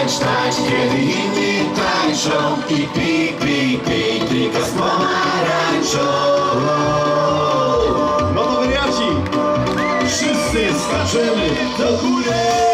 tańcz, kiedy inni tańczą. I pij, drinka z pomarańczą. No to wariaci, wszyscy skaczemy do góry.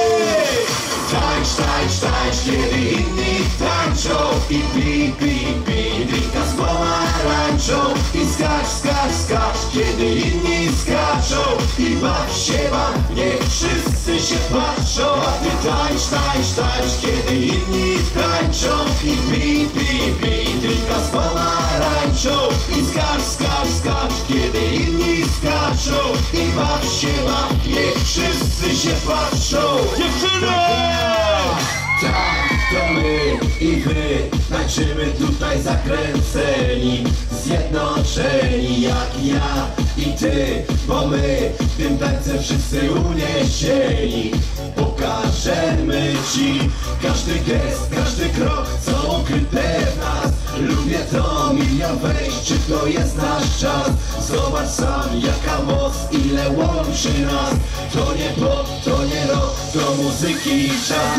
Tańcz, kiedy inni tańczą. I pij, drinka z pomarańczą. I skacz, kiedy inni skaczą. I baw się, niech wszyscy się patrzą. A ty tańcz, kiedy inni tańczą. I pij, drinka z pomarańczą. I skacz, kiedy inni skaczą. I baw się, niech wszyscy się patrzą. Dziewczyny! Tak, to my i wy tańczymy tutaj zakręceni, zjednoczeni jak ja i ty, bo my tym tańcem wszyscy uniesieni. Pokażemy ci każdy gest, każdy krok, co ukryte w nas. Lubię to, milion wejść, czy to jest nasz czas? Zobacz sam, jaka moc, ile łączy nas. To nie pop, to nie rock, to muzyki czas.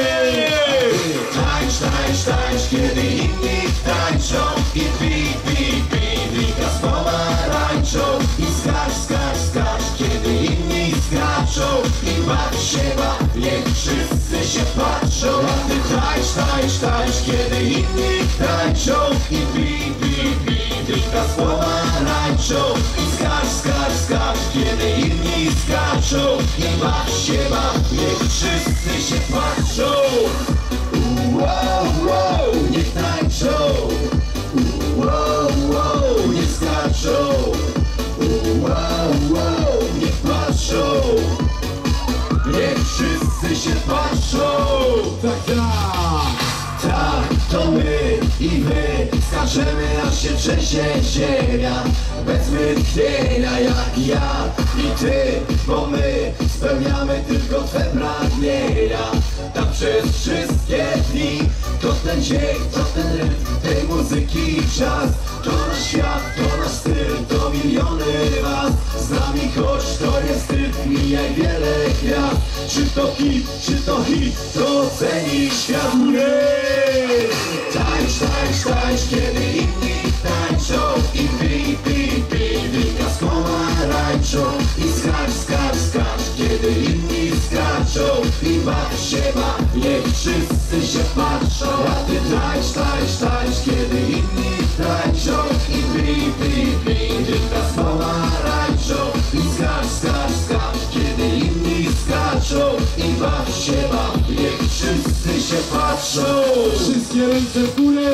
Tańcz, kiedy inni tańczą. I pij, drinka z pomarańczą. I skacz, kiedy inni skaczą. I baw się, niech wszyscy się patrzą. A ty tańcz, kiedy inni tańczą. I pij, drinka z pomarańczą. I skacz, kiedy inni skaczą. I baw się, niech wszyscy się patrzą. Wow, niech tańczą. Wow, niech skaczą. Wow, niech patrzą. Niech wszyscy się patrzą. Tak, to my i wy skaczemy, aż się trzęsie ziemia. Bez wytchnienia jak ja i ty, bo my spełniamy tylko twe pragnienia. Tak przez wszystkie dni, to ten dzień, to ten rytm tej muzyki czas. To nasz świat, to nasz styl, to miliony was. Z nami choć to nie wstyd, mijaj wiele gwiazd. Czy to hit, to ceni świat. Tańcz, kiedy inni tańczą. I pij, drinka z pomarańczą. I skacz, kiedy inni skaczą. I baw się, niech wszyscy się patrzą. A ty tańcz, kiedy inni tańczą. I pij, drinka z pomarańczą. I skacz, kiedy inni skaczą. I baw się, niech wszyscy się patrzą. Wszystkie ręce w górę!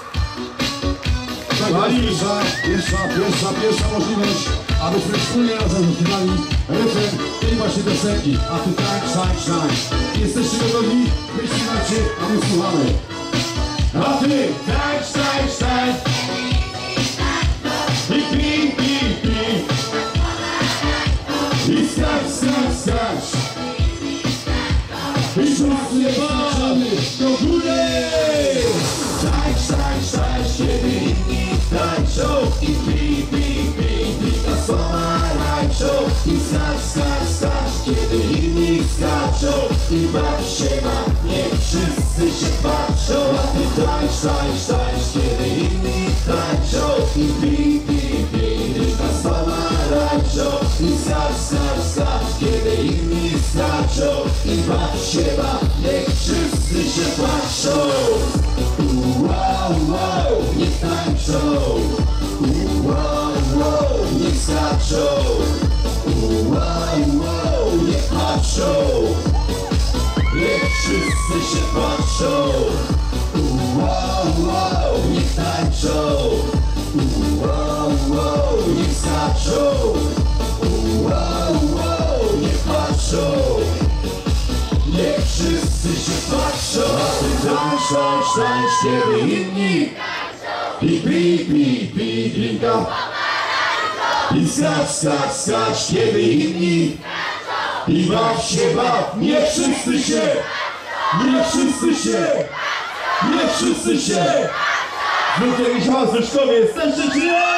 Pierwsza możliwość, abyśmy wspólnie razem wykonali refren tej właśnie piosenki. A ty tańcz. Jesteście gotowi? Wyśpiewacie, a my słuchamy. A ty tańcz. I pij. I skacz. I wszyscy patrzamy do góry! Tańcz, kiedy inni tańczą. I pij, drinka z pomarańczą. I skacz, kiedy inni skaczą. I baw się, niech wszyscy się patrzą. A ty tańcz, kiedy inni tańczą. I pij, drinka z pomarańczą. I skacz, kiedy inni skaczą. I baw się, niech wszyscy się patrzą. Wow, niech tańczą. Wow, niech skaczą. Wow, niech patrzą. Niech wszyscy się patrzą. Wow, niech tańczą. Wow, niech skaczą. Wow, niech patrzą. Niech wszyscy się patrzą. A ty tańcz, kiedy inni. I pij, drinka. I skacz, kiedy inni. I baw się, niech wszyscy się. Ludzie, jakiś hałas w Rzeszkowie, jesteście czy nie?